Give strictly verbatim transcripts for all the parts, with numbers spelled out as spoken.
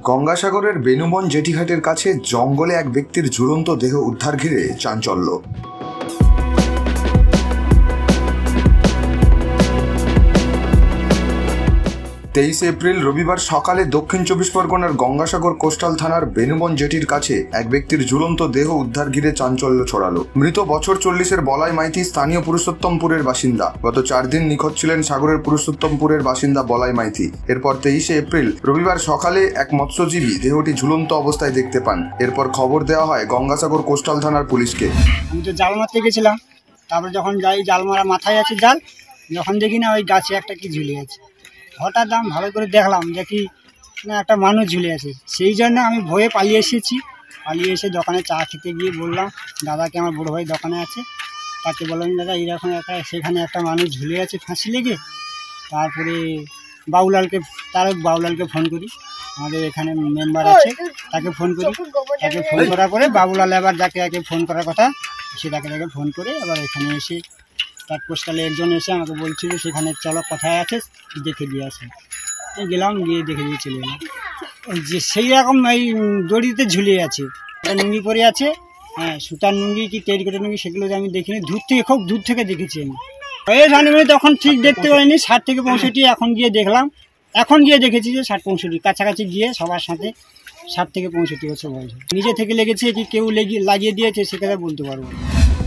গঙ্গাসাগরের বেনুবন জেটিঘাটের কাছে জঙ্গলে এক ব্যক্তির ঝুলন্ত দেহ উদ্ধার ঘিরে চাঞ্চল্য। তেইশে এপ্রিল রবিবার সকালে দক্ষিণ চব্বিশ পরগনার গঙ্গাসাগর কোস্টাল থানার বেনুবন জেটির কাছে এক ব্যক্তির ঝুলন্ত দেহ উদ্ধার ঘিরে চাঞ্চল্য ছড়ালো। মৃত বছর চল্লিশের বলাই মাইতি স্থানীয় পুরুষোত্তমপুরের বাসিন্দা। গত চার দিন নিখোঁজ ছিলেন সাগরের পুরুষোত্তমপুরের বাসিন্দা বলাই মাইতি। এরপর তেইশে এপ্রিল রবিবার সকালে এক মৎস্যজীবী দেহটি ঝুলন্ত অবস্থায় দেখতে পান। এরপর খবর দেওয়া হয় গঙ্গাসাগর কোস্টাল থানার পুলিশকে। আমি তো জাল মারতে গেছিলাম, তারপর যখন যাই জাল মারা মাথায় আছে জাল, যখন দেখি না ওই গাছে একটা কি ঝুলে আছে। হঠাৎ আমি ভালো করে দেখলাম দেখি না একটা মানুষ ঝুলে আছে। সেই জন্য আমি ভয়ে পালিয়ে এসেছি। পালিয়ে এসে দোকানে চা খেতে গিয়ে বললাম দাদাকে, আমার বড়ো ভাই দোকানে আছে, তাকে বললাম দাদা এইরকম একটা সেখানে একটা মানুষ ঝুলে আছে ফাঁসি লেগে। তারপরে বাবুলালকে তার বাবুলালকে ফোন করি, আমাদের এখানে মেম্বার আছে, তাকে ফোন করি। তাকে ফোন করার পরে বাবুলাল এবার যাকে যাকে ফোন করার কথা সে তাকে তাকে ফোন করে এবার এখানে এসে তার পোস্টালে একজন এসে আমাকে বলছিল সেখানে চলো কোথায় আছে দেখে দিয়ে আসে। গেলাম, গিয়ে দেখে দিয়ে চলে এলাম। যে সেই রকম এই দড়িতে ঝুলে আছে, একটা নুঙ্গি পরে আছে, হ্যাঁ সুতার নুঙ্গি কি টেরিকটের নুঙ্গি সেগুলো আমি দেখিনি, দূর থেকে খুব দূর থেকে দেখেছি আমি। এই রানিমে তখন ঠিক দেখতে পাইনি, ষাট থেকে পঁয়ষট্টি, এখন গিয়ে দেখলাম, এখন গিয়ে দেখেছি যে ষাট পঁয়ষট্টি কাছাকাছি গিয়ে সবার সাথে ষাট থেকে পঁয়ষট্টি বছর বয়স। নিজে থেকে লেগেছে কি কেউ লেগে লাগিয়ে দিয়েছে সে কথা বলতে পারবো না।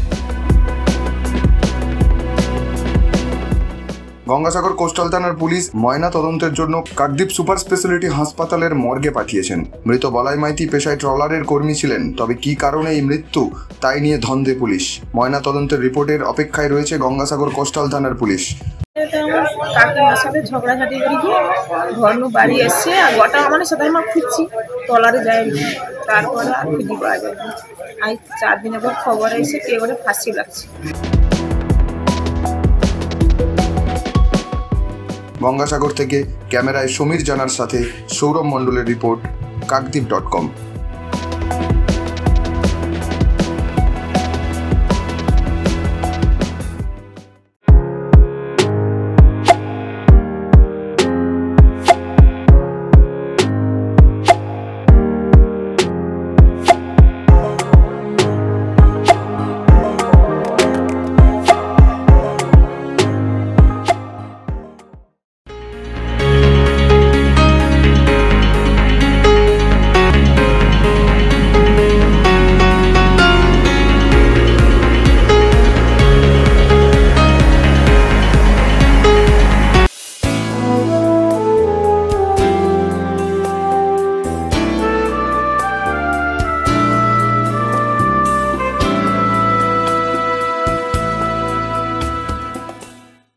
গঙ্গাসাগর কোস্টাল থানার পুলিশ ময়না তদন্তের জন্য কাকদ্বীপ সুপার স্পেশালিটি হাসপাতালের মর্গে পাঠিয়েছেন। মৃত বলাই মাইতি পেশায় ট্রলারের কর্মী ছিলেন, তবে কি কারণে এই মৃত্যু তাই নিয়ে ধন্দে পুলিশ। ময়না তদন্তের রিপোর্টের অপেক্ষায় রয়েছে গঙ্গাসাগর কোস্টাল থানার পুলিশ। কাকিমার সাথে ঝগড়াঝাটি করি গিয়ে ঘর নু বাড়ি এসছে আর গোটা মানে সাথে আমার খুঁজছি ট্রলারে যায়নি, তারপরে আর খুঁজি পাওয়া যায় না। আই চার দিনের পর খবর এসে কে করে ফাঁসি লাগছে। গঙ্গাসাগর থেকে ক্যামেরায় সমীর জানার সাথে সৌরভ মণ্ডলের রিপোর্ট, কাকদ্বীপ ডট কম।